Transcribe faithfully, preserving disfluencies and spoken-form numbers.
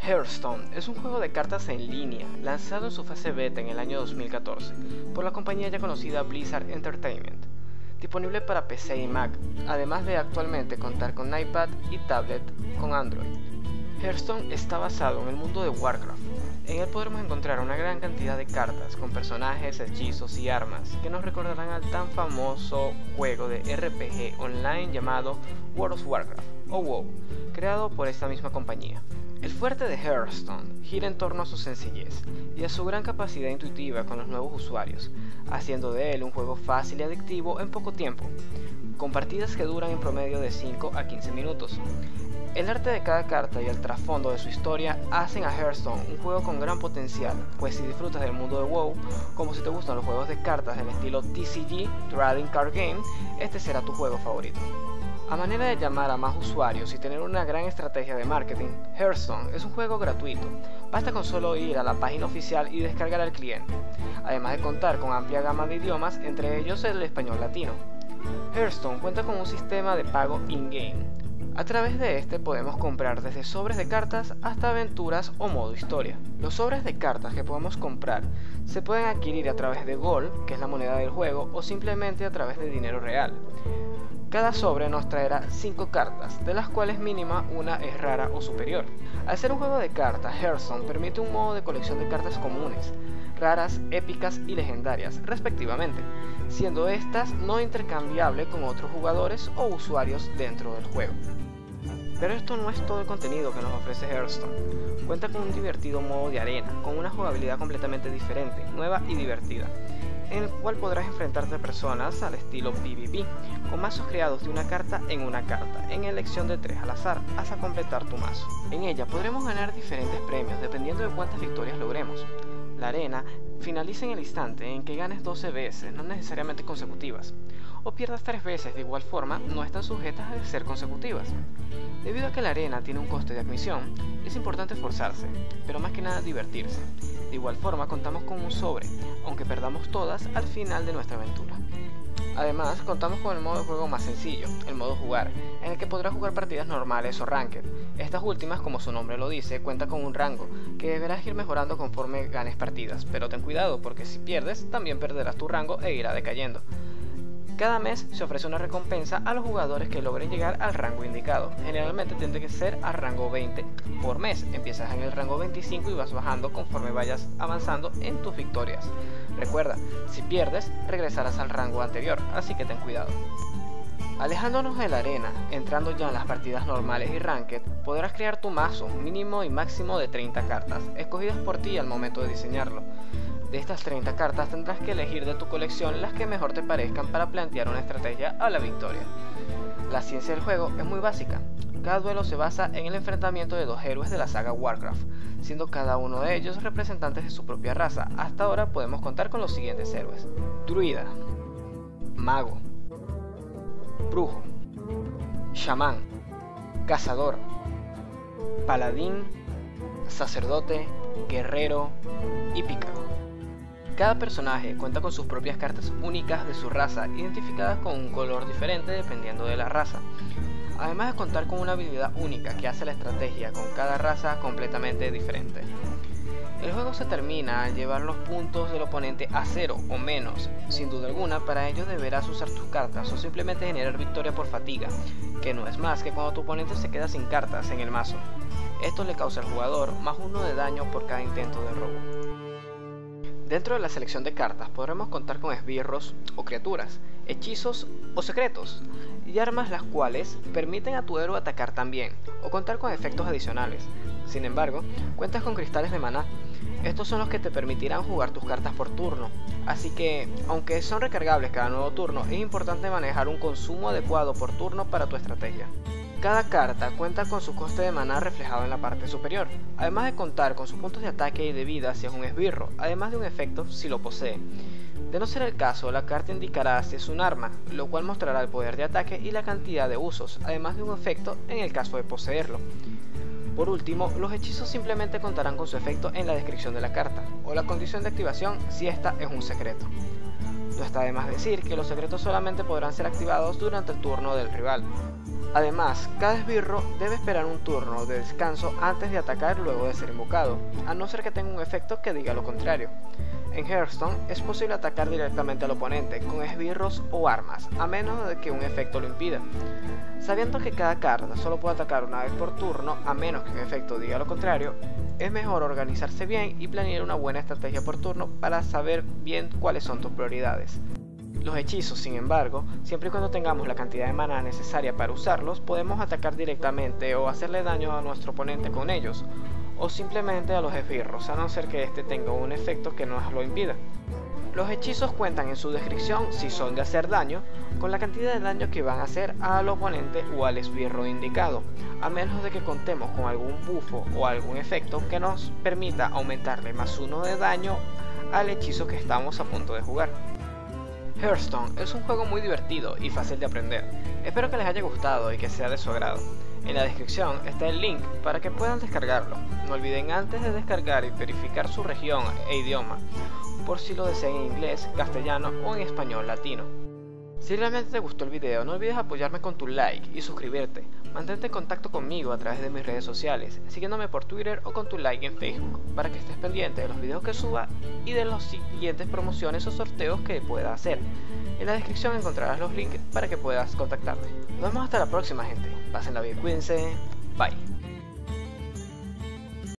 Hearthstone es un juego de cartas en línea lanzado en su fase beta en el año dos mil catorce por la compañía ya conocida Blizzard Entertainment, disponible para P C y Mac, además de actualmente contar con iPad y tablet con Android. Hearthstone está basado en el mundo de Warcraft. En él podremos encontrar una gran cantidad de cartas con personajes, hechizos y armas que nos recordarán al tan famoso juego de R P G online llamado World of Warcraft o WoW, creado por esta misma compañía. El fuerte de Hearthstone gira en torno a su sencillez y a su gran capacidad intuitiva con los nuevos usuarios, haciendo de él un juego fácil y adictivo en poco tiempo, con partidas que duran en promedio de cinco a quince minutos. El arte de cada carta y el trasfondo de su historia hacen a Hearthstone un juego con gran potencial, pues si disfrutas del mundo de WoW, como si te gustan los juegos de cartas del estilo T C G, Trading Card Game, este será tu juego favorito. A manera de llamar a más usuarios y tener una gran estrategia de marketing, Hearthstone es un juego gratuito, basta con solo ir a la página oficial y descargar al cliente, además de contar con amplia gama de idiomas, entre ellos el español latino. Hearthstone cuenta con un sistema de pago in-game. A través de este podemos comprar desde sobres de cartas hasta aventuras o modo historia. Los sobres de cartas que podemos comprar se pueden adquirir a través de Gold, que es la moneda del juego, o simplemente a través de dinero real. Cada sobre nos traerá cinco cartas, de las cuales mínima una es rara o superior. Al ser un juego de cartas, Hearthstone permite un modo de colección de cartas comunes, raras, épicas y legendarias, respectivamente, siendo estas no intercambiables con otros jugadores o usuarios dentro del juego. Pero esto no es todo el contenido que nos ofrece Hearthstone. Cuenta con un divertido modo de arena, con una jugabilidad completamente diferente, nueva y divertida, en el cual podrás enfrentarte a personas al estilo P V P, con mazos creados de una carta en una carta, en elección de tres al azar, hasta completar tu mazo. En ella podremos ganar diferentes premios dependiendo de cuántas victorias logremos. La arena finaliza en el instante en que ganes doce veces, no necesariamente consecutivas, o pierdas tres veces de igual forma, no están sujetas a ser consecutivas. Debido a que la arena tiene un coste de admisión, es importante esforzarse, pero más que nada divertirse. De igual forma contamos con un sobre, aunque perdamos todas al final de nuestra aventura. Además, contamos con el modo de juego más sencillo, el modo jugar, en el que podrás jugar partidas normales o ranked. Estas últimas, como su nombre lo dice, cuentan con un rango, que deberás ir mejorando conforme ganes partidas, pero ten cuidado porque si pierdes, también perderás tu rango e irá decayendo. Cada mes se ofrece una recompensa a los jugadores que logren llegar al rango indicado. Generalmente tiende que ser al rango veinte por mes. Empiezas en el rango veinticinco y vas bajando conforme vayas avanzando en tus victorias. Recuerda, si pierdes, regresarás al rango anterior, así que ten cuidado. Alejándonos de la arena, entrando ya en las partidas normales y ranked, podrás crear tu mazo mínimo y máximo de treinta cartas, escogidas por ti al momento de diseñarlo. De estas treinta cartas tendrás que elegir de tu colección las que mejor te parezcan para plantear una estrategia a la victoria. La ciencia del juego es muy básica. Cada duelo se basa en el enfrentamiento de dos héroes de la saga Warcraft, siendo cada uno de ellos representantes de su propia raza. Hasta ahora podemos contar con los siguientes héroes: Druida, Mago, Brujo, Chamán, Cazador, Paladín, Sacerdote, Guerrero y Pícaro. Cada personaje cuenta con sus propias cartas únicas de su raza, identificadas con un color diferente dependiendo de la raza, además de contar con una habilidad única que hace la estrategia con cada raza completamente diferente. El juego se termina al llevar los puntos del oponente a cero o menos. Sin duda alguna, para ello deberás usar tus cartas o simplemente generar victoria por fatiga, que no es más que cuando tu oponente se queda sin cartas en el mazo. Esto le causa al jugador más uno de daño por cada intento de robo. Dentro de la selección de cartas podremos contar con esbirros o criaturas, hechizos o secretos, y armas las cuales permiten a tu héroe atacar también, o contar con efectos adicionales. Sin embargo, cuentas con cristales de maná. Estos son los que te permitirán jugar tus cartas por turno, así que, aunque son recargables cada nuevo turno, es importante manejar un consumo adecuado por turno para tu estrategia. Cada carta cuenta con su coste de maná reflejado en la parte superior, además de contar con sus puntos de ataque y de vida si es un esbirro, además de un efecto si lo posee. De no ser el caso, la carta indicará si es un arma, lo cual mostrará el poder de ataque y la cantidad de usos, además de un efecto en el caso de poseerlo. Por último, los hechizos simplemente contarán con su efecto en la descripción de la carta, o la condición de activación si esta es un secreto. No está de más decir que los secretos solamente podrán ser activados durante el turno del rival. Además, cada esbirro debe esperar un turno de descanso antes de atacar luego de ser invocado, a no ser que tenga un efecto que diga lo contrario. En Hearthstone es posible atacar directamente al oponente con esbirros o armas, a menos de que un efecto lo impida. Sabiendo que cada carta solo puede atacar una vez por turno, a menos que un efecto diga lo contrario, es mejor organizarse bien y planear una buena estrategia por turno para saber bien cuáles son tus prioridades. Los hechizos, sin embargo, siempre y cuando tengamos la cantidad de maná necesaria para usarlos, podemos atacar directamente o hacerle daño a nuestro oponente con ellos, o simplemente a los esbirros, a no ser que este tenga un efecto que nos lo impida. Los hechizos cuentan en su descripción, si son de hacer daño, con la cantidad de daño que van a hacer al oponente o al esbirro indicado, a menos de que contemos con algún bufo o algún efecto que nos permita aumentarle más uno de daño al hechizo que estamos a punto de jugar. Hearthstone es un juego muy divertido y fácil de aprender. Espero que les haya gustado y que sea de su agrado. En la descripción está el link para que puedan descargarlo. No olviden antes de descargar y verificar su región e idioma, por si lo desean en inglés, castellano o en español latino. Si realmente te gustó el video, no olvides apoyarme con tu like y suscribirte. Mantente en contacto conmigo a través de mis redes sociales, siguiéndome por Twitter o con tu like en Facebook, para que estés pendiente de los videos que suba y de las siguientes promociones o sorteos que pueda hacer. En la descripción encontrarás los links para que puedas contactarme. Nos vemos hasta la próxima, gente. Pásenla bien, cuídense. Bye.